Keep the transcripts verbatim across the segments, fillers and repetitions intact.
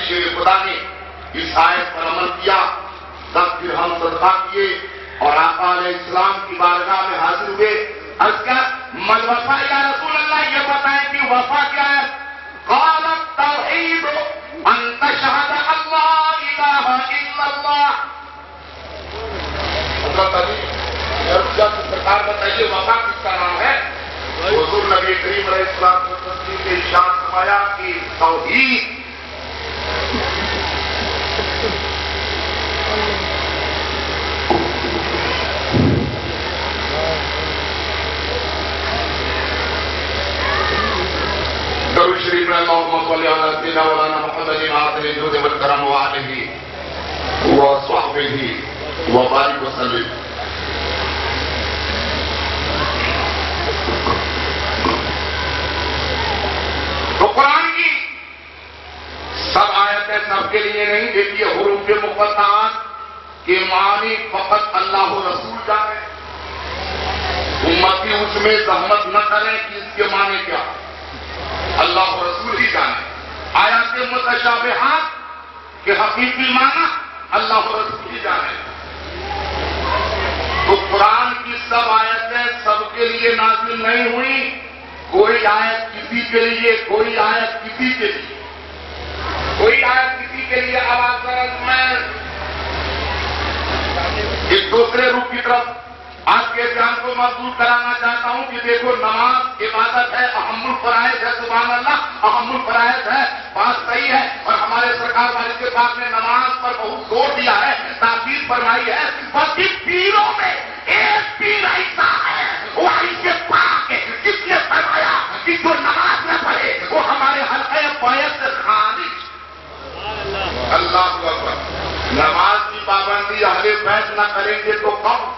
شیر خدا نے اس آیت پر عمل کیا، تب پھر ہم صدقہ کیے اور آقا علیہ السلام کی بارگاہ میں حاضر ہوئے۔ عرض کیا مل وفا یا رسول اللہ، یہ بتائیں کہ وفا کیا ہے؟ قال التوحید ان تشہد اللہ الہ الا اللہ۔ حضرت علی جب سرکار بتائیے وفا کس کا نام ہے؟ حضور نبی کریم علیہ السلام نے ارشاد فرمایا کہ توحید درود شریف میں اللہم صلی علی سیدنا مولانا محمد عاصم الجود والکرم وآلہ وصحبہ وبارک وسلم۔ تو قرآن کی سب آیتیں سب کے لیے نہیں، دیکھیے حروف مقطعات کے معنی فقط اللہ و رسول جانے، امتی اس میں زحمت نہ کریں کہ اس کے معنی کیا، اللہ و رسول ہی جانے۔ آیات متشابہات کے حقیقی معنی اللہ و رسول ہی جانے۔ تو قرآن کی سب آیتیں سب کے لیے نازل نہیں ہوئی، کوئی آیت کسی کے لیے، کوئی آیت کسی کے لیے، کوئی آیت کسی کے لیے۔ اب آپ ذرا میں ایک دوسرے رخ کی طرف آپ کے دھیان کو مضبوط کرانا چاہتا ہوں کہ دیکھو نماز عبادت ہے، اہم الفرائض ہے، سبحان اللہ اہم الفرائض ہے، بات صحیح ہے، اور ہمارے سرکار والد کے پاک نے نماز پر بہت زور دیا ہے، تاکید فرمائی ہے۔ بس پیروں میں ایک پیر ایسا ہے وہ ایسے پاک ہے جس نے فرمایا کہ جو نماز نہ پڑھے وہ ہمارے حلقے بیعت سے خارج۔ اللہ اکبر۔ نماز کی پابندی اہل بیت نہ کریں گے تو کب؟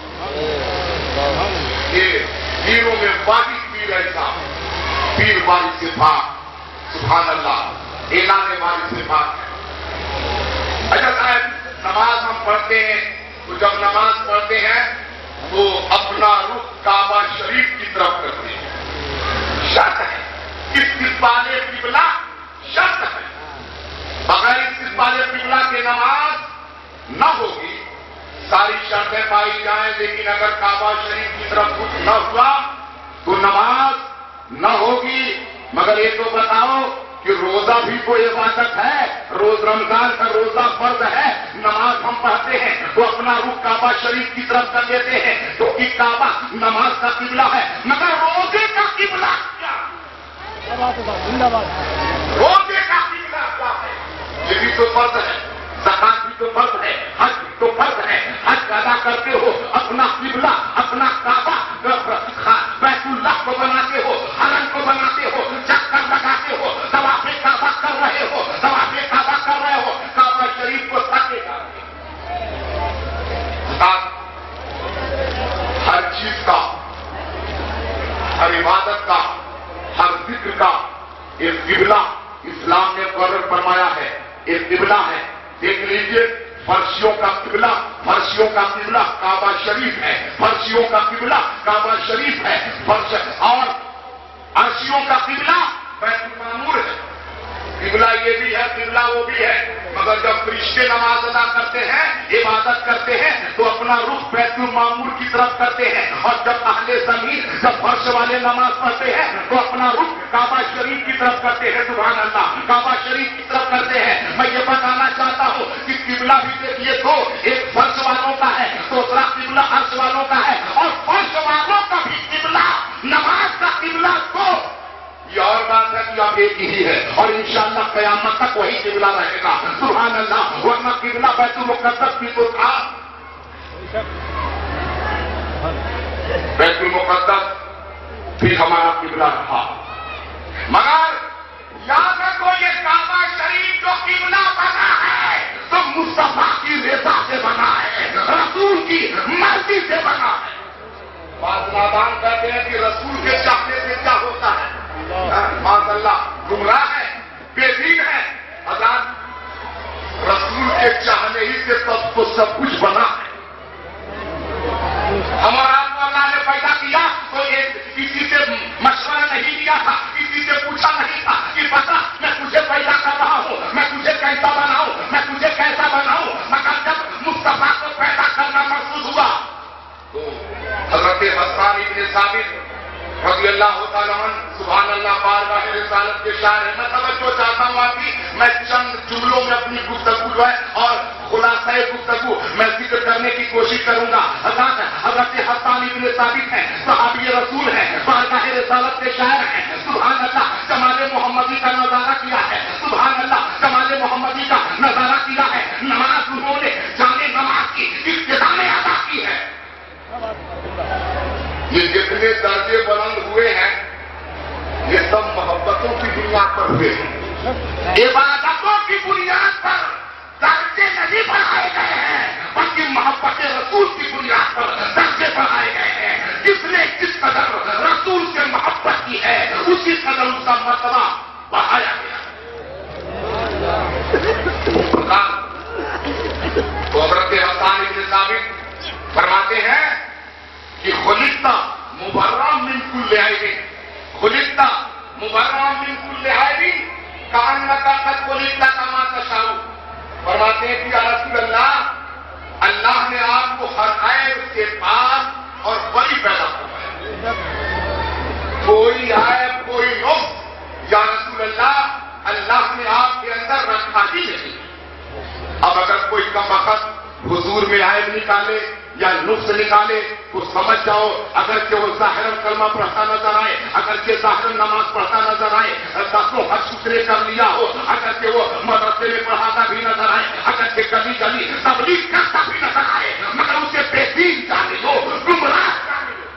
یہ پیروں میں واحد پیر ایسا، پیر واحد سے پاک، سبحان اللہ، اعلان واحد سے پاک ہے۔ اچھا صاحب نماز ہم پڑھتے ہیں تو جب نماز پڑھتے ہیں تو اپنا رخ کعبہ شریف کی طرف کرتے ہیں، شرط ہے استقبال قبلہ، شرط ہے، بغیر استقبال قبلہ کے نماز نہ ہوگی۔ ساری شرطیں پائی جائیں لیکن اگر کعبہ شریف کی طرف کچھ نہ ہوا تو نماز نہ ہوگی۔ مگر یہ تو بتاؤ کہ روزہ بھی کوئی عبادت ہے، روز رمضان کا روزہ فرض ہے، نماز ہم پڑھتے ہیں تو اپنا رخ کعبہ شریف کی طرف کر دیتے ہیں تو کہ کعبہ نماز کا قبلہ ہے، مگر روزے کا قبلہ کیا؟ روزے کا قبلہ کیا ہے؟ یہ بھی تو فرض ہے، زکات بھی تو فرض ہے، حج بھی تو فرض ہے۔ حج ادا کرتے ہو اپنا قبلہ، اپنا کعبہ بیت اللہ کو بناتے ہو، حرم کو بناتے ہو، چکر لگاتے ہو، طواف کعبہ کر رہے ہو، طواف کعبہ کر رہے ہو، کعبہ شریف کو تاکے گا۔ ہر چیز کا، ہر عبادت کا، ہر ذکر کا ایک قبلہ اسلام نے مقرر فرمایا ہے، ایک قبلہ ہے۔ دیکھ لیجیے فرشیوں کا قبلہ، فرشیوں کا قبلہ کعبہ شریف ہے، فرشیوں کا قبلہ کعبہ شریف ہے، فرش اور عرشیوں کا قبلہ بیت المعمور ہے۔ قبلہ یہ بھی ہے، قبلہ وہ بھی ہے، مگر جب فرشتے نماز ادا کرتے ہیں، عبادت کرتے ہیں تو اپنا رخ بیت المعمور کی طرف کرتے ہیں، اور جب اہل زمین جب فرش والے نماز پڑھتے ہیں تو اپنا رخ کعبہ شریف کی طرف کرتے ہیں، سبحان اللہ، کعبہ شریف کی طرف کرتے ہیں۔ میں یہ بتانا چاہتا ہوں کہ قبلہ بھی دیکھیے تو ایک فرش والوں کا ہے، دوسرا قبلہ عرش والوں کا ہے، اور فرش والوں کا بھی قبلہ نماز کا قبلہ تو یہ اور بات ہے کہ اب ایک ہی ہے، اور انشاءاللہ قیامت تک وہی قبلہ رہے گا، سبحان اللہ۔ ورنہ قبلہ بیت المقدس بھی تو تھا، بیت المقدس بھی ہمارا قبلہ رہا، مگر یاد رکھو یہ کعبہ شریف جو قبلہ بنا ہے تو مصطفیٰ کی رضا سے بنا ہے، رسول کی مرضی سے بنا ہے۔ بات نادان کہتے ہیں کہ رسول کے چاہنے سے کیا ہوتا ہے، ماشاء اللہ گمراہ ہے، بے دین ہے۔ حضرات رسول کے چاہنے ہی سے تب تو سب کچھ بنا ہے۔ ہمارا اللہ نے پیدا کیا تو ایک کسی سے مشورہ نہیں لیا تھا، کسی سے پوچھا نہیں تھا کہ بتا میں تجھے پیدا کر رہا ہوں، میں تجھے کیسے اللہ تعالیٰ عنہ سبحان اللہ بارگاہ رسالت کے شاعر ہیں. میں توجہ چاہتا ہوں آپ کی, میں چند جملوں میں اپنی گفتگو جو ہے اور خلاصہ گفتگو میں ذکر کرنے کی کوشش کروں گا. حضرت حسان ابن ثابت ہیں, صحابی رسول ہیں, بارگاہ رسالت کے شاعر ہیں. سبحان اللہ کمال محمدی کا نظارہ کیا ہے, سبحان اللہ کمال محمدی کا نظارہ کیا ہے. نماز انہوں نے جانے نماز کی ابتدا میں ادا کی ہے. یہ جتنے درجے بلند ہوئے ہیں یہ سب محبتوں کی بنیاد پر ہوئے ہیں. عبادتوں کی بنیاد پر درجے نہیں بڑھائے گئے ہیں بلکہ محبت رسول کی بنیاد پر درجے بڑھائے گئے ہیں. جس نے جس قدر رسول سے محبت کی ہے اسی قدر اس کا مرتبہ بڑھایا گیا. تو حضرت حسان ابن ثابت فرماتے ہیں کہ خلقت مبرأ من کل عیب, خلقت مبرأ من کل عیب کأنک قد خلقت کما تشاء. فرماتے ہیں کہ یا رسول اللہ, اللہ نے آپ کو ہر عیب سے پاک اور بری پیدا فرمایا. کوئی عیب کوئی نقص یا رسول اللہ اللہ نے آپ کے اندر رکھا ہی نہیں. اب اگر کوئی کمبخت حضور میں عیب نکالے یا نقص نکالے تو سمجھ جاؤ اگرچہ وہ ظاہر کلمہ پڑھتا نظر آئے, اگرچہ ظاہر نماز پڑھتا نظر آئے, دسوں حج شکرے کر لیا ہو, اگرچہ وہ مدرسے میں پڑھاتا بھی نظر آئے, اگرچہ گلی گلی تبلیغ کرتا بھی نظر آئے, مگر اسے بے دین جانے دو, گمراہ جانے دو.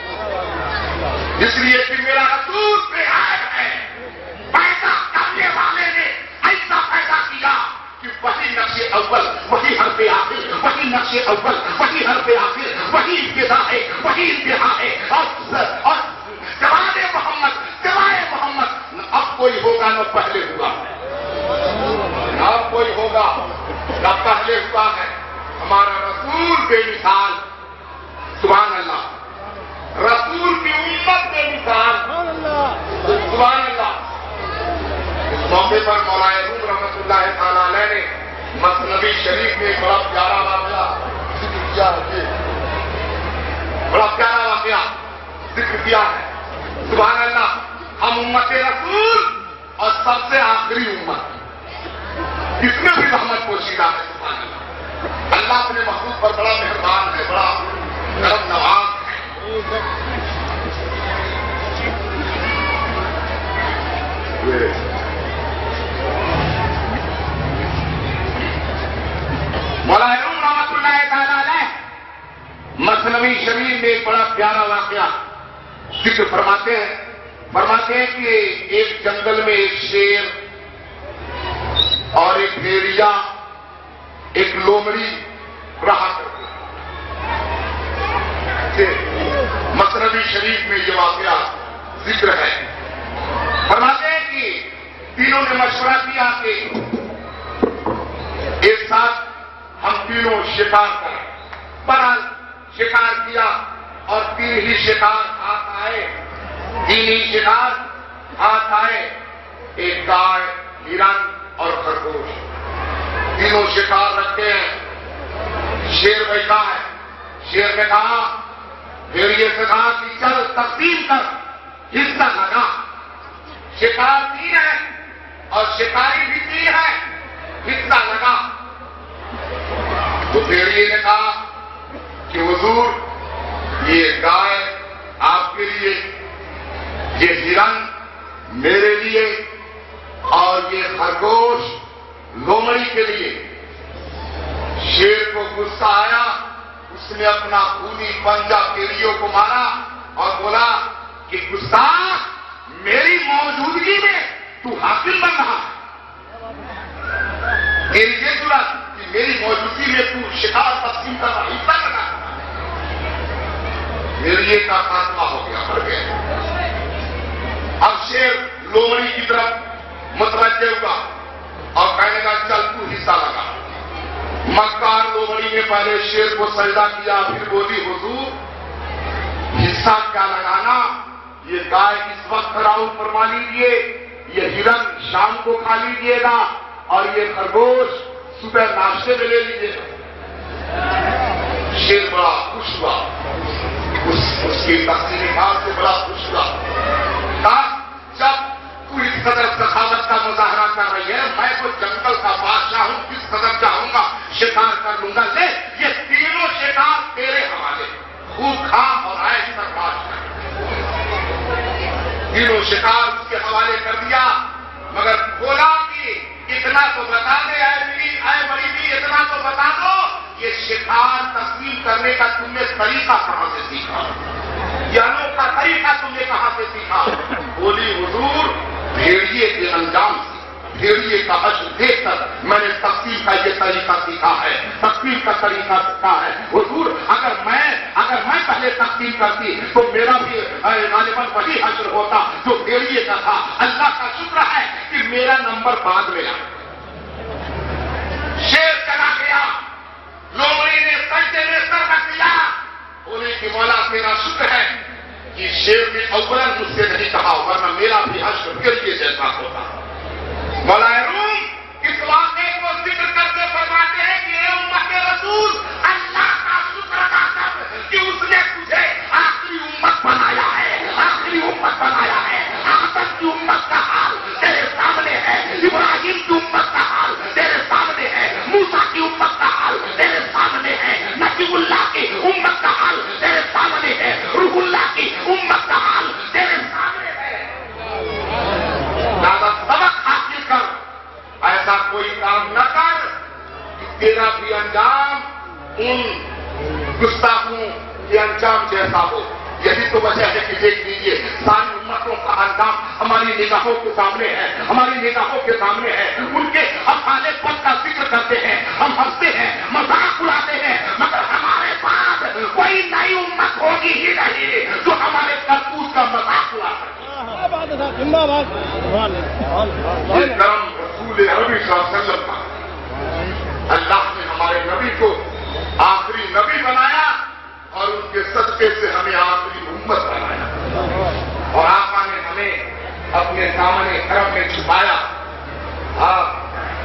اس لیے کہ میرا رسول بے عیب ہے. پیدا کرنے والے نے ایسا پیدا کیا کہ وہی نقش اول وہی حرف آخر, وہی نقش اول وہی حرف آخر, وہی ابتدا ہے وہی انتہا ہے. اور جواب محمد سوائے محمد اب کوئی ہوگا نہ پہلے ہوا, اب کوئی ہوگا نہ پہلے ہوا ہے. ہمارا رسول بے مثال, سبحان اللہ, رسول کی امت بے مثال, سبحان اللہ. اس موقع پر مولانا روم رحمت اللہ تعالیٰ علیہ نے مثنوی شریف میں بڑا پیارا واقعہ ذکر کیا ہے, بڑا پیارا واقعہ ذکر کیا ہے. سبحان اللہ, ہم امت رسول اور سب سے آخری امت, اس میں بھی رحمت پوشیدہ ہے. سبحان اللہ, اللہ اپنے محبوب پر بڑا مہربان ہے, بڑا کرم نواز ہے. مولانا روم رحمت اللہ تعالیٰ علیہ مثنوی شریف میں ایک بڑا پیارا واقعہ ذکر فرماتے ہیں. فرماتے ہیں کہ ایک جنگل میں ایک شیر اور ایک بھیڑیا ایک لومڑی رہا کرتے. مثنوی شریف میں یہ واقعہ ذکر ہے. فرماتے ہیں کہ تینوں نے مشورہ کیا کہ ایک ساتھ ہم تینوں شکار کریں. بہرحال شکار کیا اور تین ہی شکار ہاتھ آئے, تین ہی شکار ہاتھ آئے, ایک گائے, ہرن اور خرگوش. تینوں شکار رکھتے ہیں. شیر بیٹھا ہے, شیر نے کہا بھیڑیے سے کہا کہ چل تقسیم کر, حصہ لگا. شکار تین ہے اور شکاری بھی تین ہے, حصہ لگا. تو بھیڑیے نے کہا کہ حضور یہ گائے آپ کے لیے, یہ ہرن میرے لیے اور یہ خرگوش لومڑی کے لیے. شیر کو غصہ آیا, اس نے اپنا خونی پنجہ بھیڑیوں کو مارا اور بولا کہ گستاخ, میری موجودگی میں تو حاکم بن رہا ہے. میری یہ ضرورت کہ میری موجودگی میں تو شکار تقسیم کا حصہ لگا. بھیڑیے کا خاتمہ ہو گیا, مر گیا. اب شیر لومڑی کی طرف متوجہ ہوا اور کہنے لگا چل تو حصہ لگا. مکار لومڑی نے پہلے شیر کو سجدہ کیا, پھر بولی حضور حصہ کیا لگانا, یہ گائے اس وقت راؤنڈ فرما لیجیے, یہ ہرن شام کو کھا لیجیے گا اور یہ خرگوش صبح ناشتے میں لے لیجیے گا. شیر بڑا خوش ہوا, اس کی تقسیم سے بڑا خوش ہوا. شکار کر لوں گا. لے یہ تینوں شکار تیرے حوالے, خود کھا اور عیش پر باش کر. تینوں شکار اس کے حوالے کر دیا, مگر بولا کہ اتنا تو بتا دے اے میری اے بڑی بھی, اتنا تو بتا دو یہ شکار تسلیم کرنے کا تم نے طریقہ کہاں سے سیکھا, یہ انوکھا طریقہ تم نے کہاں سے سیکھا. بولی حضور بھیڑیے کے انجام سے, بھیڑیے کا حشر دیکھ کر میں نے تقسیم کا یہ طریقہ سیکھا ہے, تقسیم کا طریقہ سیکھا ہے. حضور اگر میں اگر میں پہلے تقسیم کرتی تو میرا بھی غالباً وہی حشر ہوتا جو بھیڑیے کا تھا. اللہ کا شکر ہے کہ میرا نمبر بعد میں آیا. شیر چلا گیا, لومڑی نے سجدے میں سر رکھ دیا. بولے کہ مولا تیرا شکر ہے کہ شیر نے اولا مجھ سے نہیں کہا, ورنہ میرا بھی حشر بھیڑیے جیسا ہوتا. مولا روم اس واقعے کو ذکر کرتے فرماتے ہیں کہ اے امت رسول, اللہ کا شکر ادا کر کہ اس نے تجھے آخری امت بنایا ہے, آخری امت بنایا ہے. آدم کی امت کا حال تیرے سامنے ہے, ابراہیم کی امت کا حال تیرے سامنے ہے, موسیٰ کی امت کا حال تیرے سامنے ہے, نبی اللہ کی امت کا حال تیرے سامنے ہے, روح اللہ کی امت کا حال تیرے سامنے ہے. زیادہ سبق حاصل کر, ایسا کوئی کام نہ کر کہ تیرا بھی انجام ان گستاخوں کے انجام جیسا ہو. یہی تو وجہ ہے کہ دیکھ لیجیے ساری امتوں کا انجام ہماری نگاہوں کے سامنے ہے, ہماری نگاہوں کے سامنے ہے. ان کے افعال بد کا ذکر کرتے ہیں, ہم ہنستے ہیں, مذاق اڑاتے ہیں, مگر ہمارے پاس کوئی نئی امت ہوگی ہی نہیں جو ہمارے کرتوت کا مذاق اڑا سکے. یہ کرم رسول عربی صلی اللہ علیہ وسلم کا, اللہ نے ہمارے نبی کو آخری نبی بنایا اور ان کے صدقے سے ہمیں آخری امت بنایا, اور آقا نے ہمیں اپنے سامنے کرم میں چھپایا. آپ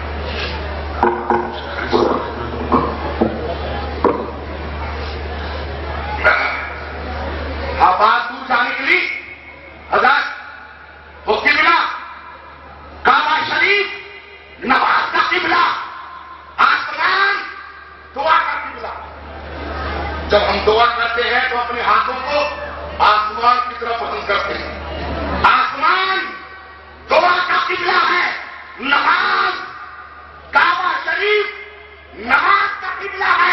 بات دور جانے کے لیے حضرت وہ قبلہ کعبہ شریف نماز کا قبلہ, آسمان دعا کا قبلہ. جب ہم دعا کرتے ہیں تو اپنے ہاتھوں کو آسمان کی طرف پسند کرتے ہیں. آسمان دعا کا قبلہ ہے, نماز کعبہ شریف نماز کا قبلہ ہے,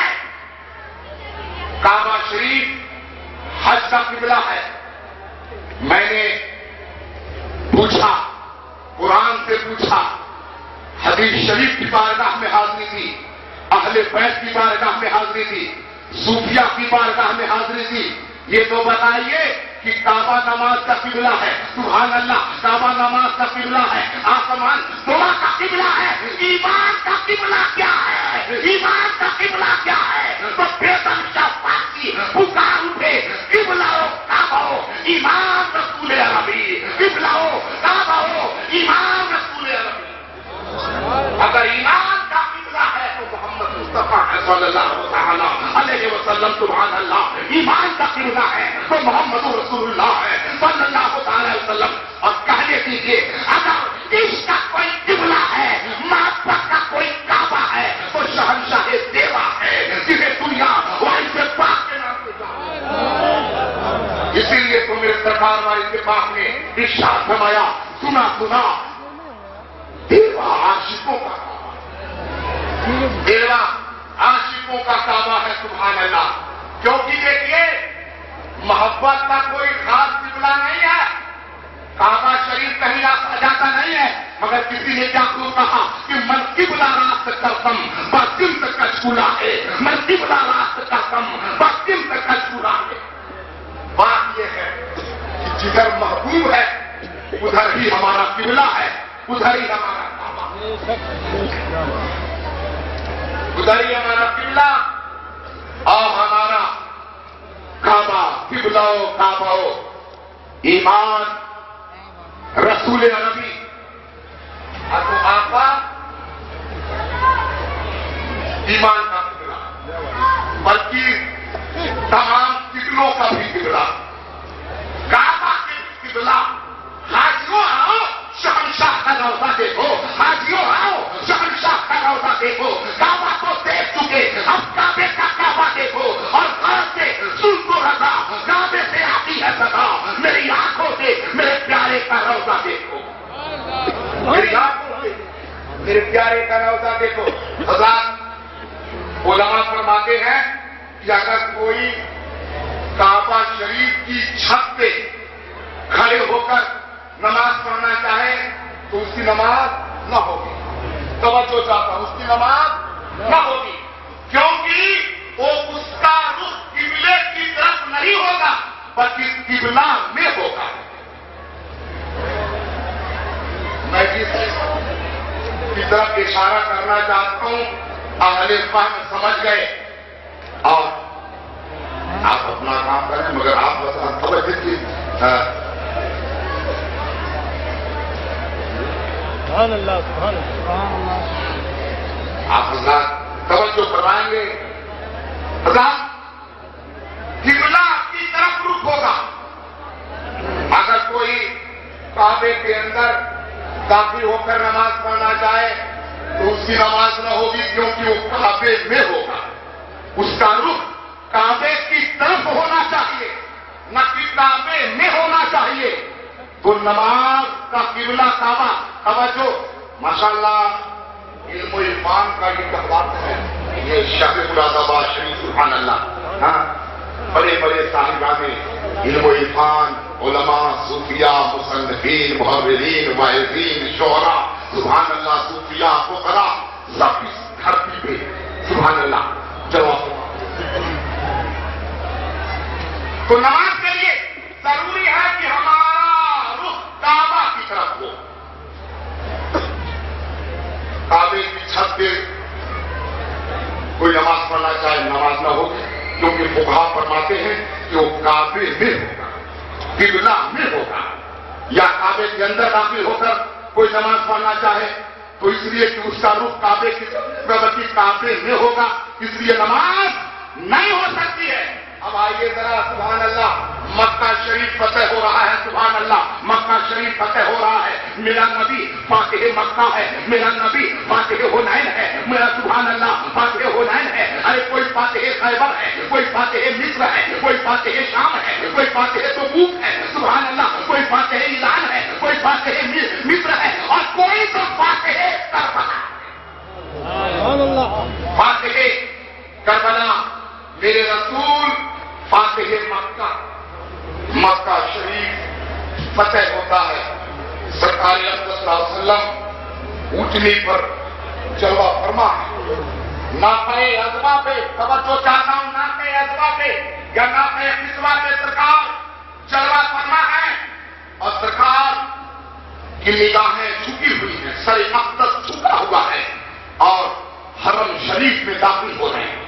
کعبہ شریف حج کا قبلہ ہے. میں نے پوچھا, قرآن سے پوچھا, حدیث شریف کی بارگاہ میں حاضری تھی, اہل بیت کی بارگاہ میں حاضری تھی, صوفیہ کی بارگاہ میں حاضری تھی. یہ تو بتائیے کہ کعبہ نماز کا قبلہ ہے. سبحان اللہ, کعبہ نماز کا قبلہ ہے, آسمان دعا کا قبلہ ہے. ایمان کا قبلہ کیا ہے, ایمان کا قبلہ کیا ہے؟ تو بیتن کا پاکی پکار اٹھے, قبلہ ہو کعبہ ہو ایمان رسول عربی, قبلہ ہو کعبہ ہو ایمان رسول عربی. اگر ایمان کا قبلہ ہے تو محمد مصطفیٰ صلی اللہ تعالیٰ علیہ وسلم, سبحان اللہ, ایمان کا قبلہ ہے تو محمد رسول اللہ ہے صلی اللہ تعالیٰ علیہ وسلم. اور کہنے دیجیے اگر عشق کا کوئی قبلہ ہے, محبت کا کوئی کعبہ ہے تو شہنشاہ دیوا ہے جسے دنیا وہی سے پاک کے نام سے جانا. اسی لیے تو میرے سرکار والے پاک نے ارشاد فرمایا, سنا سنا دیوا عاشقوں کا کعبہ, دیوا عاشقوں کا کعبہ ہے. سبحان اللہ. کیونکہ دیکھیے محبت کا کوئی خاص قبلہ نہیں ہے, کعبہ شریف کہیں جاتا نہیں ہے, مگر کسی نے کیا کیوں کہا کہ من قبلہ راست کا کم بسم تک کا چھولا ہے, من قبلہ راست کا کم بسم تک کا چھولا ہے. بات یہ ہے کہ جدھر محبوب ہے ادھر ہی ہمارا قبلہ ہے, ادھر ہی ہمارا کعبہ, ادھر ہی ہمارا قبلہ اور ہمارا کعبہ. قبلہ ہو کعبہ ہو ایمان رسول عربی. اب آقا ایمان کا قبلہ, بلکہ تمام قبلوں کا بھی قبلہ, کعبہ کے قبلہ. حاجیوں آؤ شہنشاہ کا روضہ دیکھو, حاجیوں آؤ شہنشاہ کا روضہ دیکھو. کعبہ کو دیکھ کا روزہ دیکھو، میری یاد میرے پیارے کا روزہ دیکھو. حضرات علماء فرماتے ہیں کہ اگر کوئی کعبہ شریف کی چھت پہ کھڑے ہو کر نماز پڑھنا چاہے تو اس کی نماز نہ ہوگی. توجہ چاہتا ہوں، اس کی نماز نہ ہوگی، کیونکہ وہ اس کا رخ قبلے کی طرف نہیں ہوگا بلکہ قبلہ میں ہوگا. میں جس کی طرف اشارہ کرنا چاہتا ہوں اہل فہم سمجھ گئے، اور آپ اپنا کام کریں مگر آپ بس توجہ کی سبحان اللہ سبحان اللہ آپ حضرات توجہ کروائیں گے. حضرات قبلہ کی طرف رخ ہوگا. اگر کوئی کعبے کے اندر داخل ہو کر نماز پڑھنا چاہے تو اس کی نماز نہ ہوگی، کیونکہ وہ کعبے میں ہوگا. اس کا رخ کعبے کی طرف ہونا چاہیے، نہ کہ کعبے میں ہونا چاہیے. تو نماز کا قبلہ کعبہ. توجہ، ماشاءاللہ علم و عرفان کا یہ تہوار ہے، یہ شہر مراد آباد شریف. سبحان اللہ. ہاں، بڑے بڑے صاحبان علم و عرفان، علماء، صوفیاء، مصنفین، محررین، واعظین، شعراء، سبحان اللہ، صوفیاء، فقراء، سب اس دھرتی پہ سبحان اللہ جواب. تو نماز کے لیے ضروری ہے کہ ہمارا رخ کعبہ کی طرف ہو. کعبے کی چھت پہ کوئی نماز پڑھنا چاہے نماز نہ ہوگی، کیونکہ فقہا فرماتے ہیں کہ وہ کعبے میں ہوگا، قبلہ میں ہوگا. یا کعبے کے اندر داخل ہو کر کوئی نماز پڑھنا چاہے تو اس لیے کہ اس کا رخ کعبے کی طرف کعبے میں ہوگا، اس لیے نماز نہیں ہو سکتی ہے. اب آئیے ذرا سبحان اللہ، مکہ شریف فتح ہو رہا ہے. سبحان اللہ، مکہ شریف فتح ہو رہا ہے. میرا نبی فاتح مکہ ہے، میرا نبی فاتح حنین ہے، میرا سبحان اللہ فاتح حنین ہے. ارے کوئی فاتح خیبر ہے، کوئی فاتح مصر ہے، کوئی فاتح شام ہے، کوئی فاتح تبوک ہے. سبحان اللہ، کوئی فاتح ایران ہے، کوئی فاتح مصر ہے، اور کوئی تو فاتح کربلا. سبحان اللہ. فاتح کربلا میرے رسول فاتح مکہ. مکہ شریف فتح ہوتا ہے. سرکار اقدس صلی اللہ علیہ وسلم اونٹنی پر جلوہ فرما ہے. ناقہ عظمہ پہ، توجہ چاہتا ہوں، ناقہ عظمہ پہ یا ناقہ قصوہ پہ سرکار جلوہ فرما ہے، اور سرکار کی نگاہیں جھکی ہوئی ہیں، سر اقدس جھکا ہوا ہے، اور حرم شریف میں داخل ہو رہے ہیں.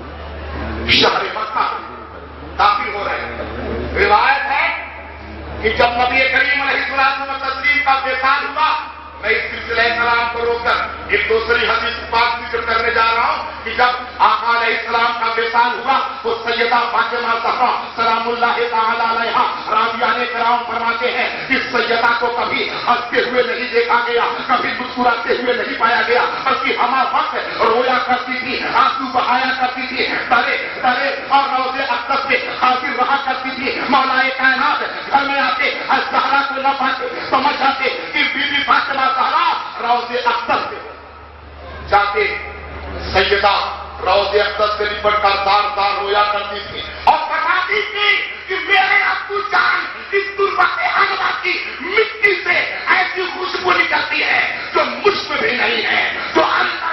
شہر مکہ داخل ہو رہے ہیں. روایت ہے کہ جب نبی کریم علیہ الصلوۃ والتسلیم کا وصال ہوا، میں اس سلسلہ کلام کو روک کر ایک دوسری حدیث پاک ذکر کرنے جا رہا ہوں کہ جب آقا علیہ السلام کا وصال ہوا تو سیدہ فاطمہ زہرا سلام اللہ تعالی علیہا راویان کرام فرماتے ہیں کہ سیدہ کو کبھی ہنستے ہوئے نہیں دیکھا گیا، کبھی مسکراتے ہوئے نہیں پایا گیا، بلکہ ہمہ وقت رویا کرتی تھی، آنسو بہایا کرتی تھی، درے درے اور روضے اقدس میں حاضر رہا کرتی تھی. مولا کائنات گھر میں آتے زہرا کو نہ پاتے سمجھ جاتے کہ بی بی فاطمہ زہرا روضے اقدس میں جاتے. سیدہ روضے اقدس سے لپٹ کر دار دار رویا کرتی تھی اور بتاتی تھی کہ میرے ابو جان اس تربت حلوہ کی مٹی سے ایسی خوشبو نکلتی ہے جو مجھ میں بھی نہیں ہے، جو اللہ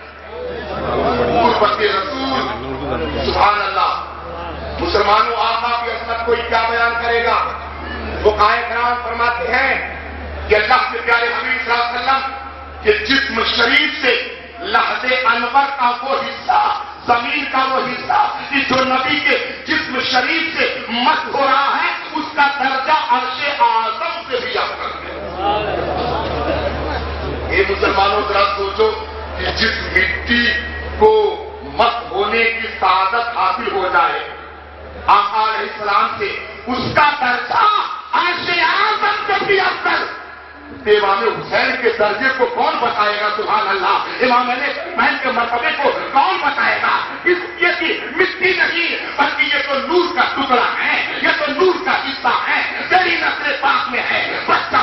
تربت رسول. سبحان اللہ. مسلمانوں آقا کی عظمت کوئی کیا بیان کرے گا. فقہائے کرام فرماتے ہیں کہ اللہ کے پیارے حبیب صلی اللہ علیہ وسلم کے جسم شریف سے لحظ انور کا وہ حصہ، زمین کا وہ حصہ کہ جو نبی کے جسم شریف سے مس ہو رہا ہے، اس کا درجہ عرش اعظم سے بھی افضل ہے. یہ مسلمانوں ذرا سوچو کہ جس مٹی کو مس ہونے کی سعادت حاصل ہو جائے آقا علیہ السلام سے، اس کا درجہ عرش اعظم سے بھی افضل. امام حسین کے درجے کو کون بتائے گا. سبحان اللہ. امام حسین کے مرتبے کو کون بتائے گا. اس یہ کی مٹی نہیں بلکہ یہ تو نور کا ٹکڑا ہے، یہ تو نور کا حصہ ہے. تیری نسل پاک میں ہے بچہ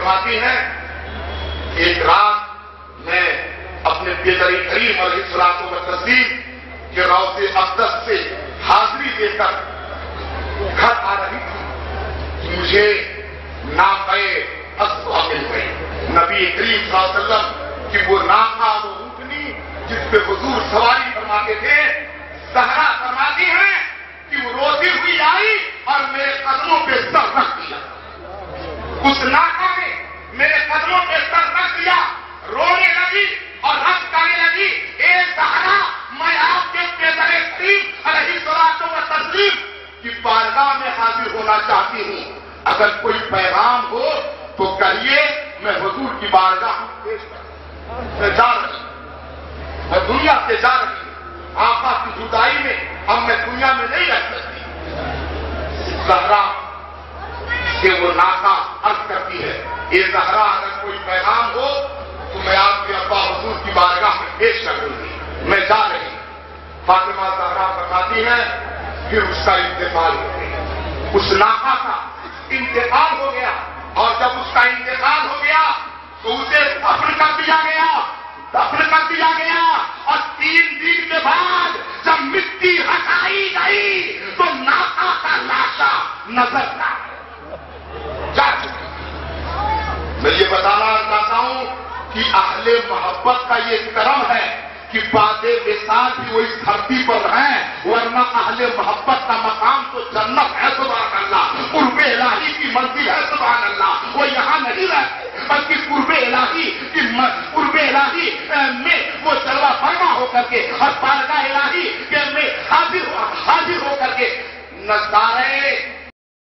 فرماتی ہیں ایک رات میں اپنے پیدری کریم علیہ الصلوۃ والتسلیم کے روض اقدس سے حاضری دے کر گھر آ رہی تھی، مجھے ناقہ اسوا مل گئی۔ نبی کریم صلی اللہ علیہ وسلم کی وہ ناقہ، وہ اونٹنی جس پہ حضور سواری فرماتے تھے، زہرا فرماتی ہیں کہ وہ روتی ہوئی آئی اور میرے قدموں پہ سر رکھ دیا۔ اس ناقہ نے میرے قدموں پہ سر رکھ دیا، رونے لگی اور رقص کرنے لگی، اے زہرا میں آپ کے پیدر کریم علیہ الصلوۃ والتسلیم کی بارگاہ میں حاضر ہونا چاہتی ہوں، اگر کوئی پیغام ہو تو کہیے، میں حضور کی بارگاہ میں پیش کروں۔ میں جا رہی ہوں، میں دنیا سے جا رہی ہوں، آقا کی جدائی میں اب میں دنیا میں نہیں رہ سکتی۔ زہرا کہ وہ ناقہ عرض کرتی ہے، اے زہرا اگر کوئی پیغام ہو تو میں آپ کے ابا حضور کی بارگاہ میں پیش کر دوں گی، میں جا رہی ہوں۔ فاطمہ زہرا فرماتی ہے پھر اس کا انتقال ہو گیا، اس ناقہ کا انتقال ہو گیا، اور جب اس کا انتقال ہو گیا تو اسے دفن کر دیا گیا، دفن کر دیا گیا، اور تین دن کے بعد جب مٹی ہٹائی گئی تو ناقہ کا لاشا نظر نہ جا چکی۔ میں یہ بتانا چاہتا ہوں کہ اہل محبت کا یہ کرم ہے کہ بعد وصال بھی وہ اس دھرتی پر ہیں، ورنہ اہل محبت کا مقام تو جنت ہے، سبحان اللہ، قرب الہی کی منزل ہے، سبحان اللہ، وہ یہاں نہیں رہتے بلکہ قرب الہی کی